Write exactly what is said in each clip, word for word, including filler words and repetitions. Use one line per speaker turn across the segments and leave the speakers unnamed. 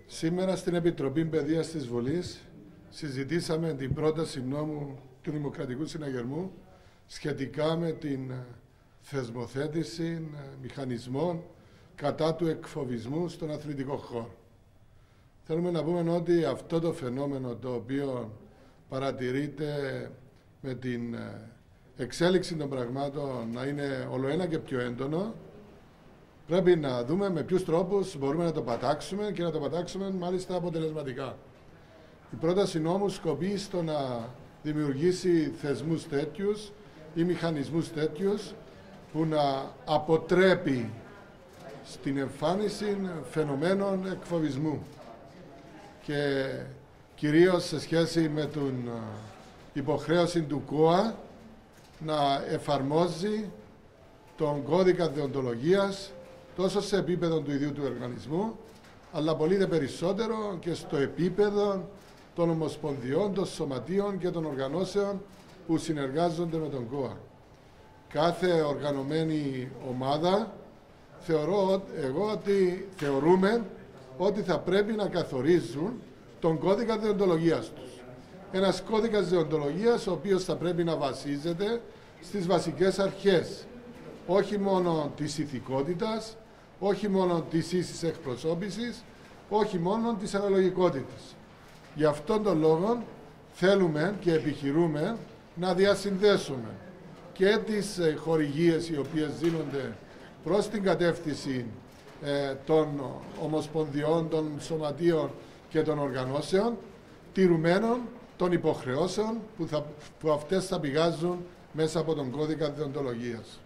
Σήμερα στην Επιτροπή Παιδείας της Βουλής συζητήσαμε την πρόταση νόμου του Δημοκρατικού Συναγερμού σχετικά με την θεσμοθέτηση μηχανισμών κατά του εκφοβισμού στον αθλητικό χώρο. Θέλουμε να πούμε ότι αυτό το φαινόμενο, το οποίο παρατηρείται με την εξέλιξη των πραγμάτων να είναι ολοένα και πιο έντονο, πρέπει να δούμε με ποιους τρόπους μπορούμε να το πατάξουμε και να το πατάξουμε μάλιστα αποτελεσματικά. Η πρόταση νόμου σκοπεί στο να δημιουργήσει θεσμούς τέτοιους ή μηχανισμούς τέτοιους που να αποτρέπει στην εμφάνιση φαινομένων εκφοβισμού και κυρίως σε σχέση με την υποχρέωση του ΚΟΑ να εφαρμόζει τον κώδικα δεοντολογίας τόσο σε επίπεδο του ιδίου του οργανισμού, αλλά πολύ δε περισσότερο και στο επίπεδο των ομοσπονδιών, των σωματείων και των οργανώσεων που συνεργάζονται με τον ΚΟΑ. Κάθε οργανωμένη ομάδα θεωρώ εγώ ότι θεωρούμε ότι θα πρέπει να καθορίζουν τον κώδικα δεοντολογίας τους. Ένας κώδικας δεοντολογίας ο οποίος θα πρέπει να βασίζεται στις βασικές αρχές, όχι μόνο της ηθικότητας, όχι μόνο της ίσης εκπροσώπησης, όχι μόνο της αναλογικότητας. Γι' αυτόν τον λόγο θέλουμε και επιχειρούμε να διασυνδέσουμε και τις χορηγίες οι οποίες δίνονται προς την κατεύθυνση ε, των ομοσπονδιών, των σωματείων και των οργανώσεων, τηρουμένων των υποχρεώσεων που, θα, που αυτές θα πηγάζουν μέσα από τον κώδικα δεοντολογίας.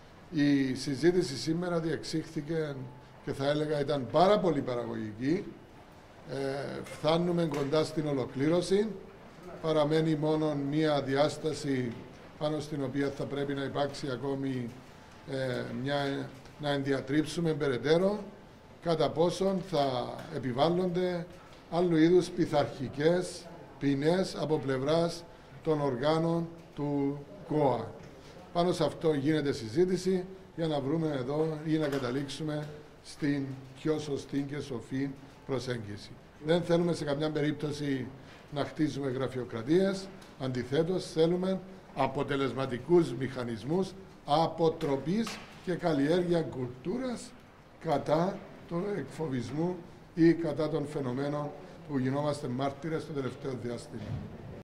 Η συζήτηση σήμερα διεξήχθηκε και θα έλεγα ήταν πάρα πολύ παραγωγική. Ε, φτάνουμε κοντά στην ολοκλήρωση. Παραμένει μόνο μία διάσταση πάνω στην οποία θα πρέπει να υπάρξει ακόμη ε, μια, να ενδιατρύψουμε περαιτέρω κατά πόσον θα επιβάλλονται άλλου είδους πειθαρχικές ποινές από πλευράς των οργάνων του ΚΟΑ. Πάνω σε αυτό γίνεται συζήτηση για να βρούμε εδώ ή να καταλήξουμε στην πιο σωστή και σοφή προσέγγιση. Δεν θέλουμε σε καμιά περίπτωση να χτίζουμε γραφειοκρατίες, αντιθέτως θέλουμε αποτελεσματικούς μηχανισμούς αποτροπής και καλλιέργεια κουλτούρας κατά του εκφοβισμού ή κατά των φαινομένων που γινόμαστε μάρτυρες στο τελευταίο διάστημα.